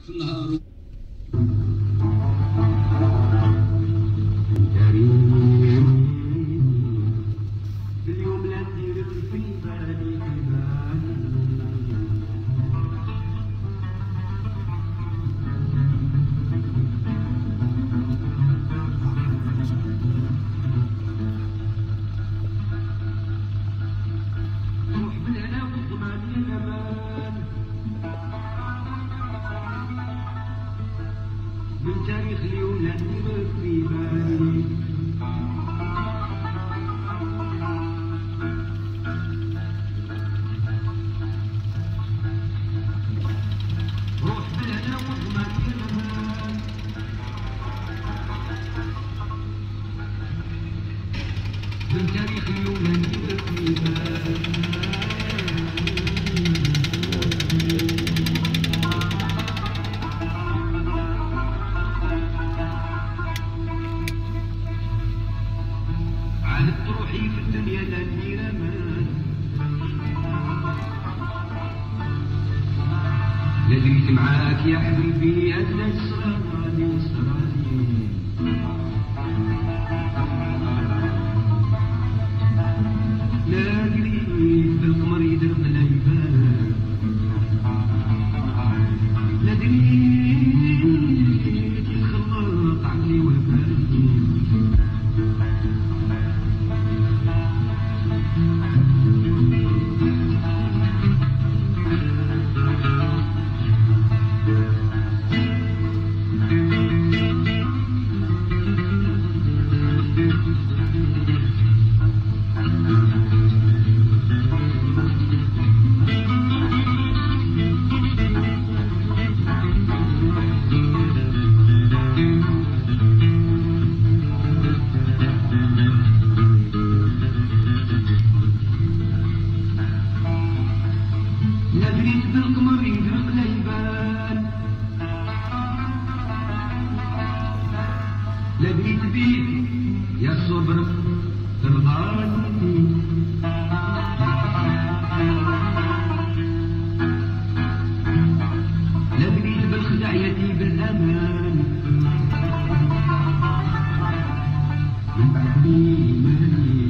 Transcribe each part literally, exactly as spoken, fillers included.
في النهار. اليوم لا ندير في بالي روح بالهنا والضمان يا الامان من تاريخ اليوم لا ندير في بالي من تاريخ اليوم ندير في بالي عهدت روحي في الدنيا لا ندير امان لا دريت معاك يا حبيبي انا صراني صراني لا دريت بالقمر يدرب العيبان لا دريت يتخلط عقلي وبالي لا دريت بالقمر يدرق العيبان لا دريت بيه يا صبر ترضاني لا دريت بالخدع يدي بالامان من بعد ايماني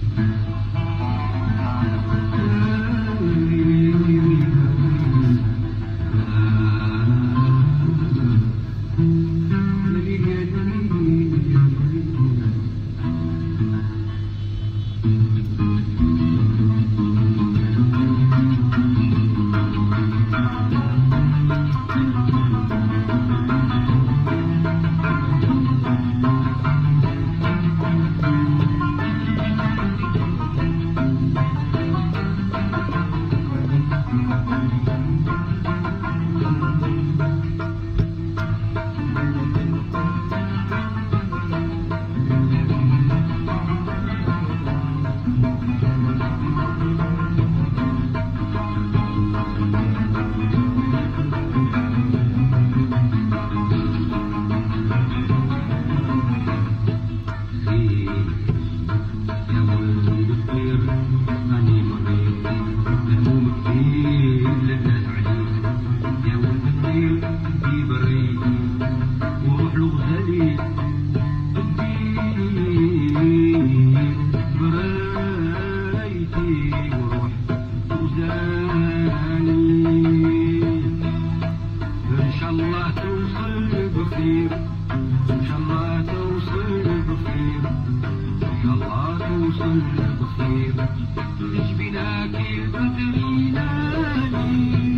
إن شاء الله توصل بخير إن شاء الله توصل بخير تجبينا كيف بدريناني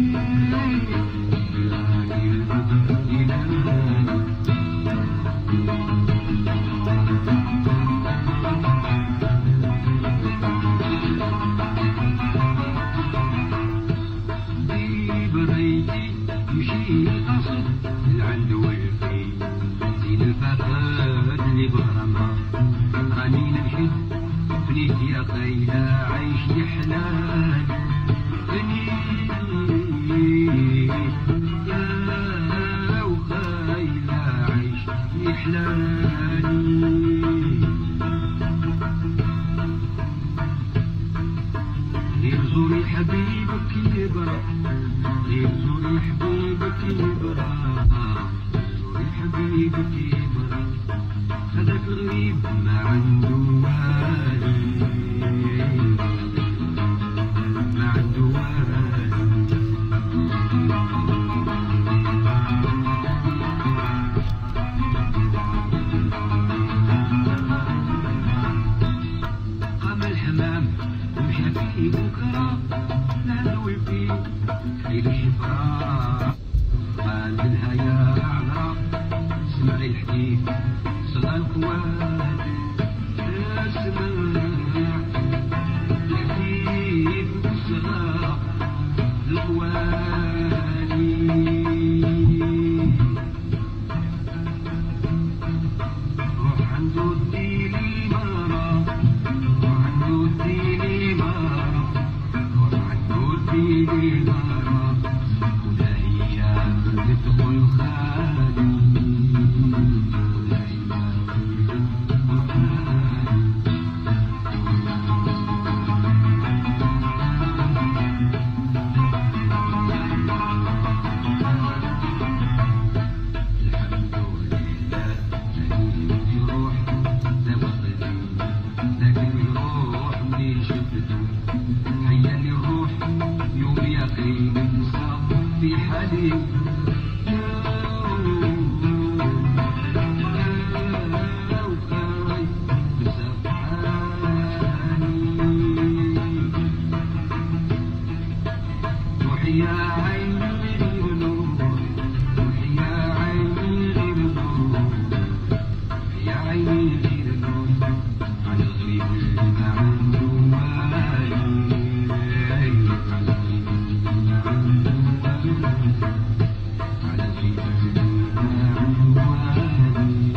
كيف بدريناني دي بريتي يمشي قصد العند والفي زين الفخد اللي بغرمها راني نمشي بنيت يا خيلا عيش يحلال بنيت يا وخيلا عيش يحلالي غير زوري حبيبك يبرى غير زوري حبيبك يبرى يبكي مرة هذاك الغريب ما عنده والي ما عنده والي قام الحمام ومشى فيه بكرة نعلوي فيه حيل الشفرة قال لها يا عذرا اسمعي الحديث صغى الكوان اسمع الحديث صغى الكواني روح عنده اديني مرة روح عنده اديني مرة روح عنده اديني مرة ولا هي تدخل خالي ولا هي تدخل خالي الحمد لله لكن يروح لوطني لكن يروح مني شفته حيا لي الروح يوم يقي ننسى في حالي روحي يا عيني غير نور روحي يا عيني غير نور يا عيني غير نور على الغريب اللي ما عنده والي على الغريب اللي ما عنده والي على الغريب اللي ما عنده والي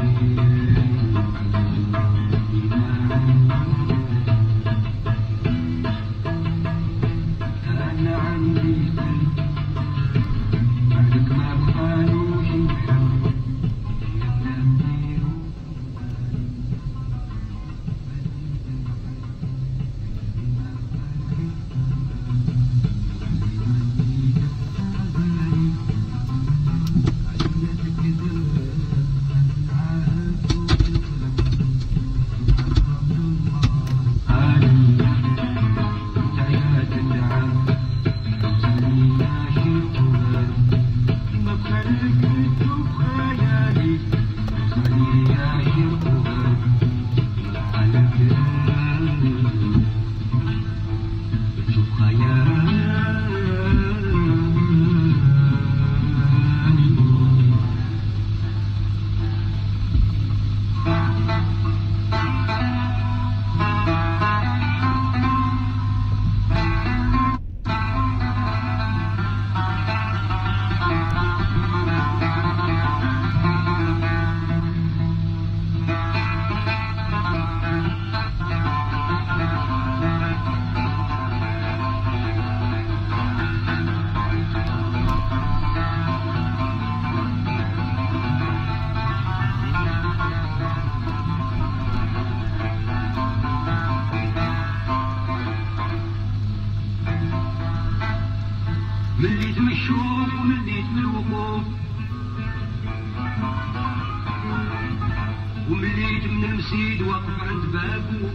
أنا عندي قلب بعدك ما بخالوش نحب يا نديرو مليت من الشوق ومليت من الوقوف ومليت من المسيد واقف عند بابه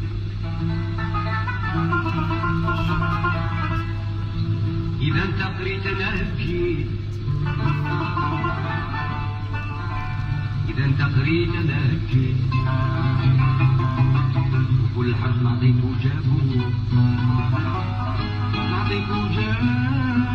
إذا انت قريت أنا بكيت إذا انت قريت أنا بكيت وكل حرف نعطيك وجابه نعطيك وجابه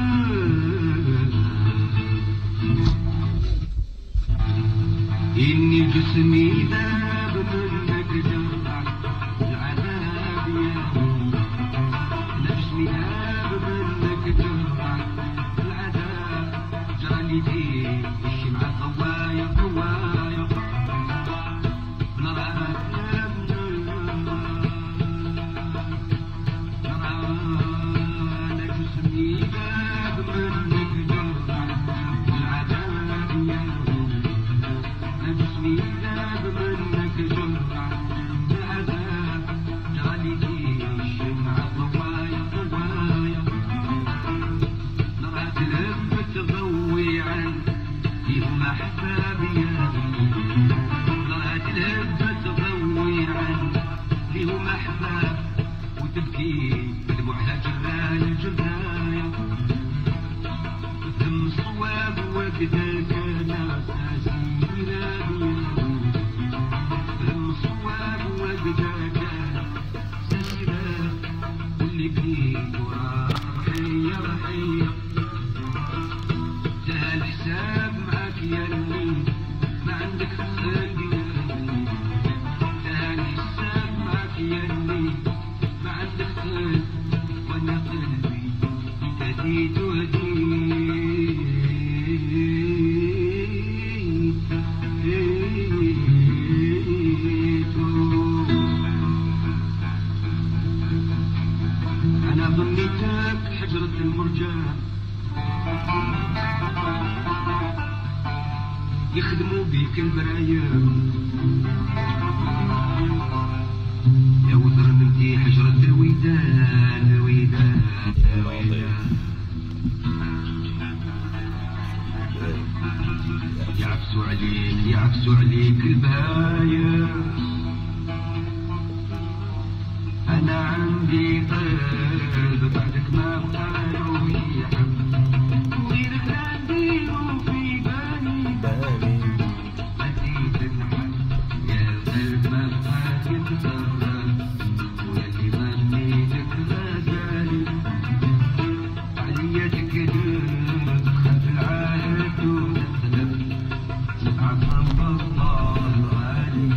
إني جسمي ذاب منك جرع العذاب يا أبي جسمي ذاب منك جرع العذاب جرالي فيه الشمعة قوايا قوايا نراك نرانا جسمي ذاب منك جرع العذاب يا أبي جسمي ذاب منك جرع العذاب جرالي فيه الشمعة قوايا قوايا نراك لب تضوي عن فيهم أحبابي يا المصواب وكذاك انا ساسينا المصواب وكذاك ساسينا واللي بيك وراه رحيه رحيه جا الحساب معاك يا اللي ما عندك خلي جا الحساب معاك يا اللي ما عندك خلي وانا قلبي هديت وهديت انا ظنيتك حجرة المرجان يخدموا بيك البرايا يا وزر نمتي حجرة الودان الودان الودان يعفسوا عليك يعفسوا عليك البايا انا عندي قلب بعدك ما بقالو يحب غيرك نديرو في بالي بالي عديت الحل يا القلب ما بقاك يتصرف واللي غنيتك غزالي عليا تكذب خلف العهد وتخلف سبعة صنب الله الغالي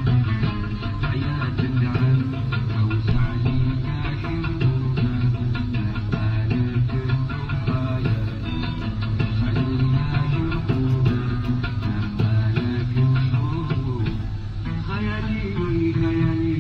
حياة الدعم أوسع لي كاشفونا مالك الضحايا خلينا يرقونا مالك الشوق خيالي خيالي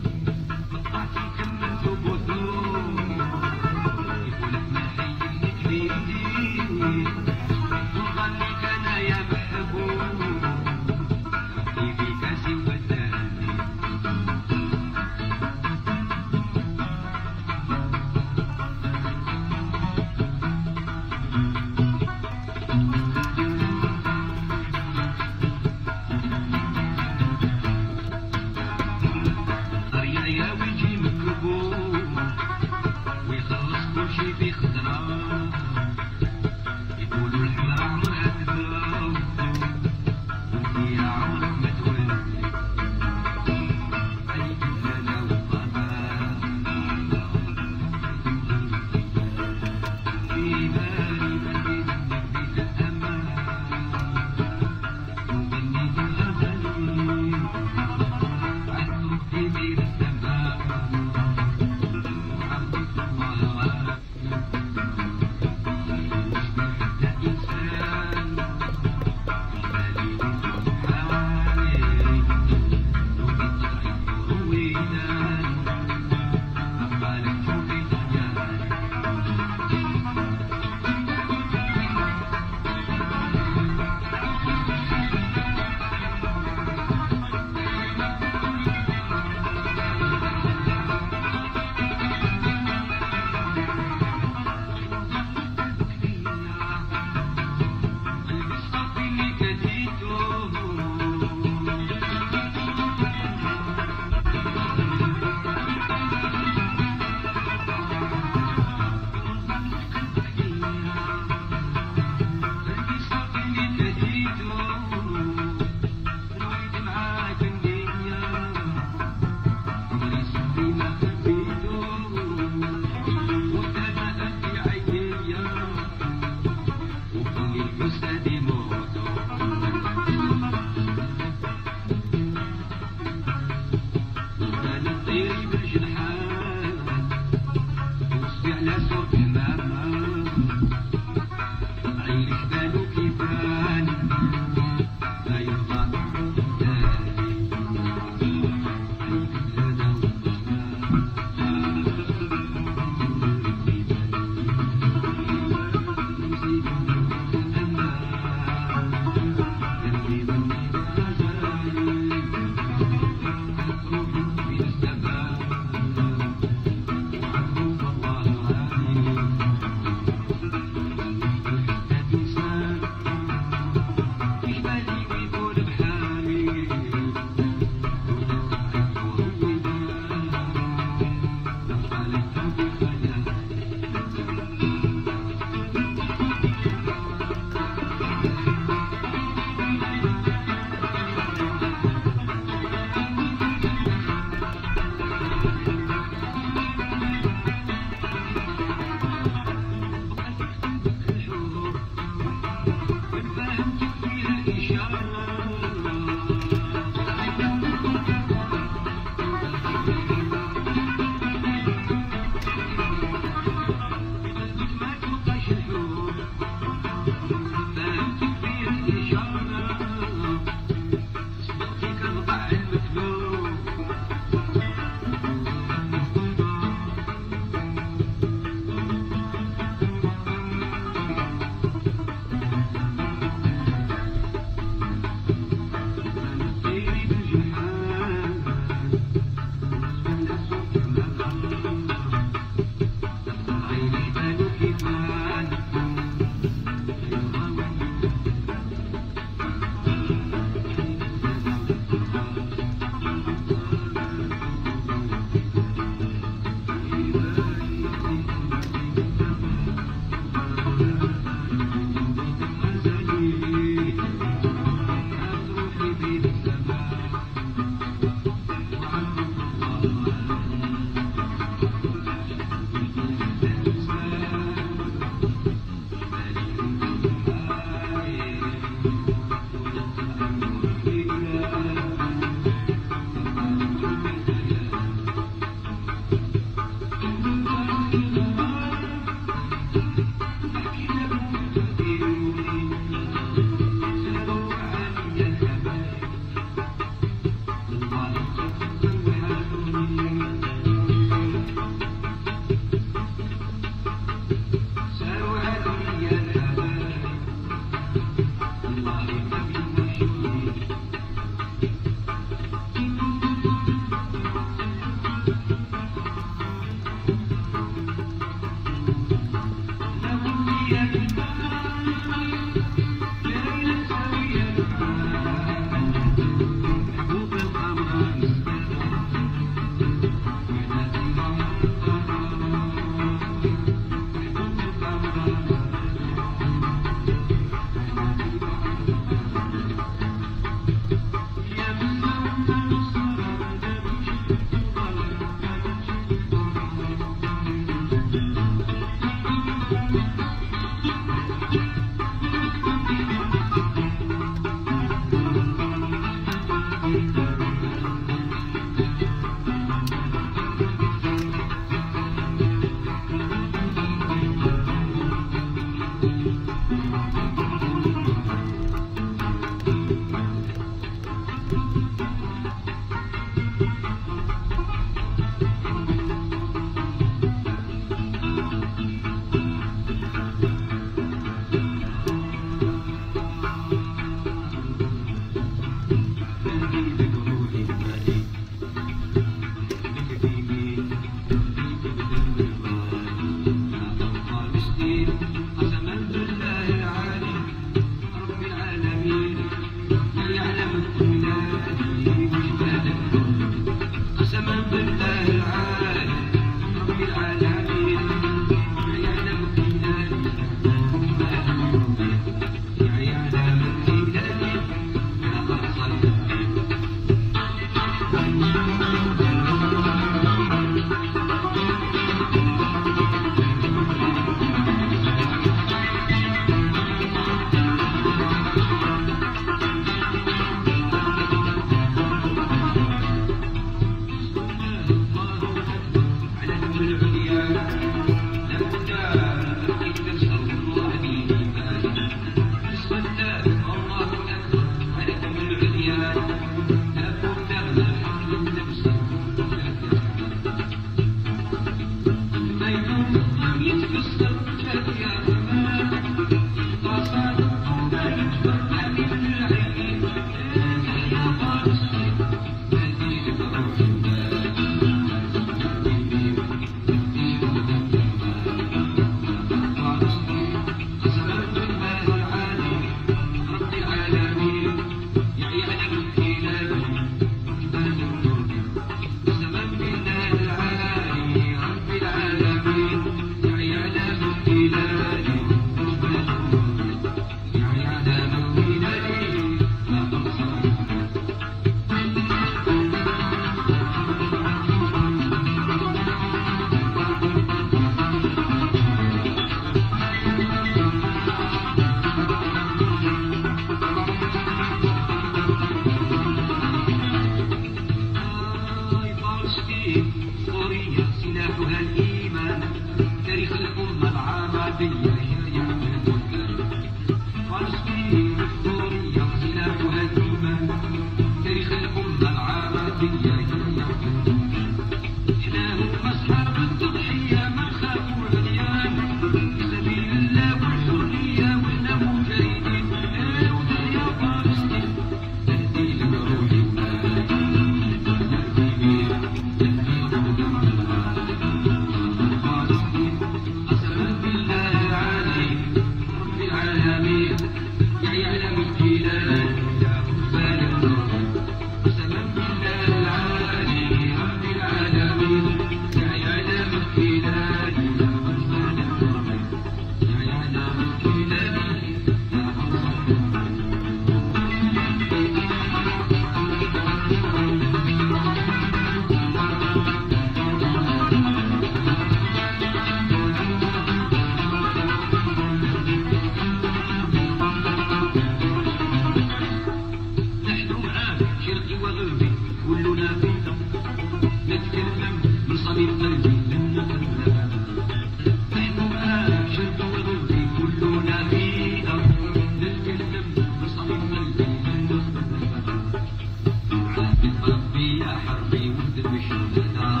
حبيب قلبي لن نتغلب نحن معاك شد وغلبي كلنا فينا نتكلم بصميم قلبي لن نتغلب عافية ربي يا حربي ودربش لنا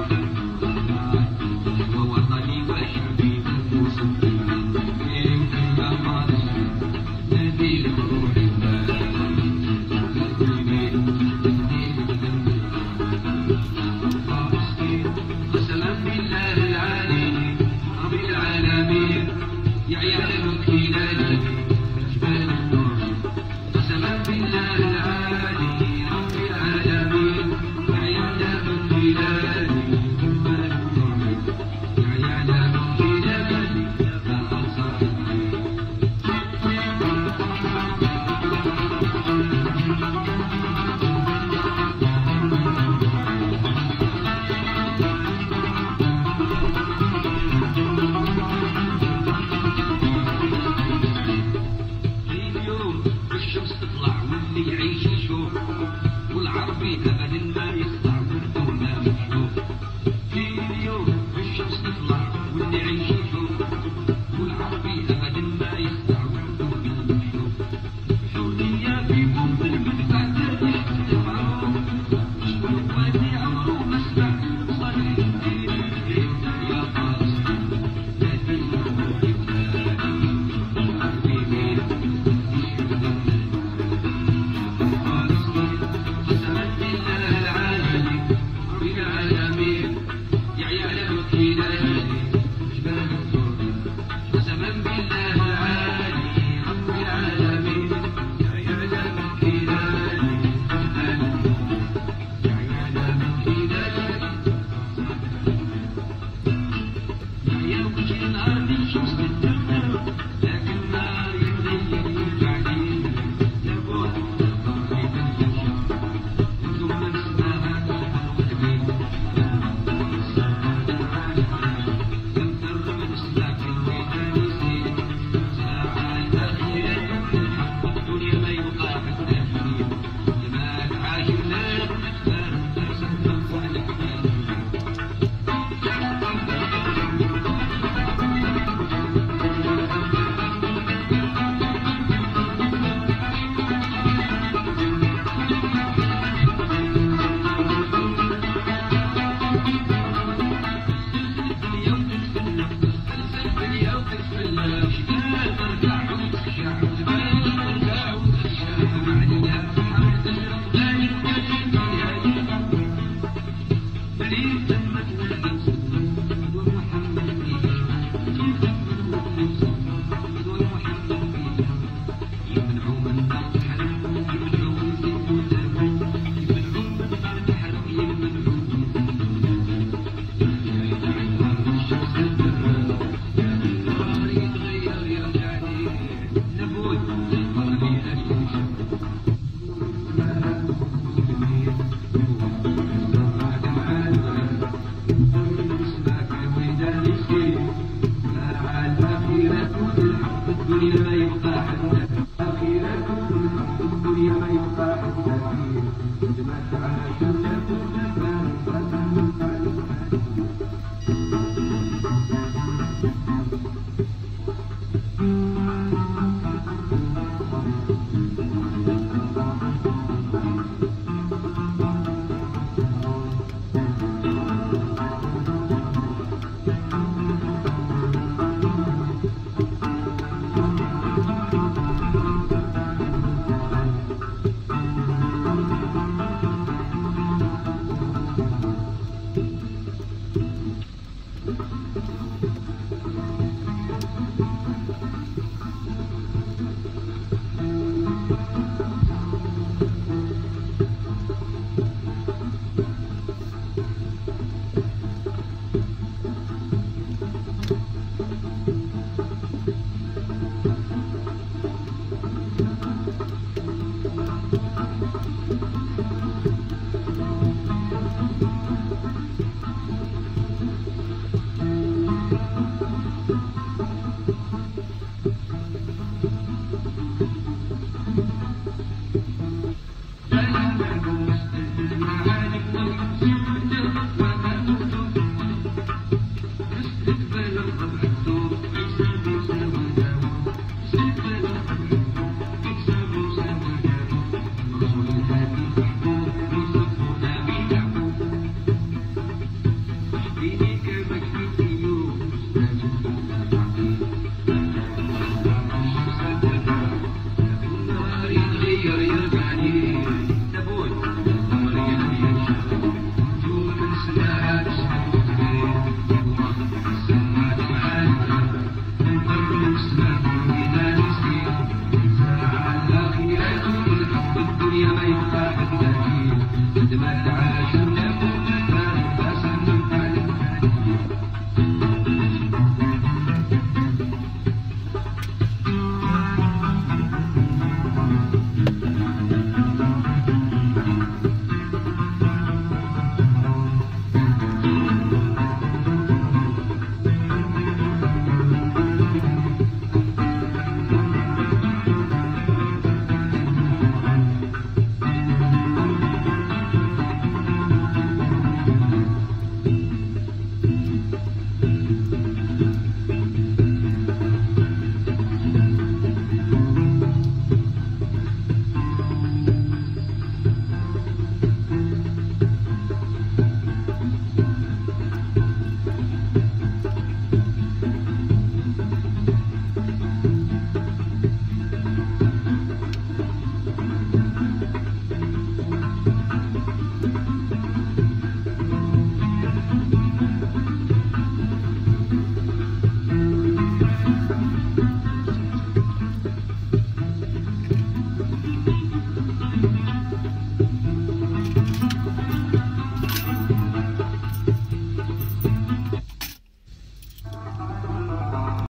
ووطني وشعبي وصدقي يا ماضي نادي بروحي قسما بالله العلي رب العالمين يا عيال الكلالي جبال النور قسما بالله العلي رب العالمين يا عيال الكلالي جبال النور يا عيال الكلالي يا أنصار الشمس تطلع واللي يعيش يشوف والعربي ابدا ما يخضع والدولة مشوف في اليوم الشمس تطلع واللي يعيش يشوف والعربي ابدا ما يخضع والدولة مشوف حرية فيكم بالمدفع تريح تفعلوا شكون وادي عمرو ما سمع صالح الدين يا فلسطين نادي الروح حبيبي Please,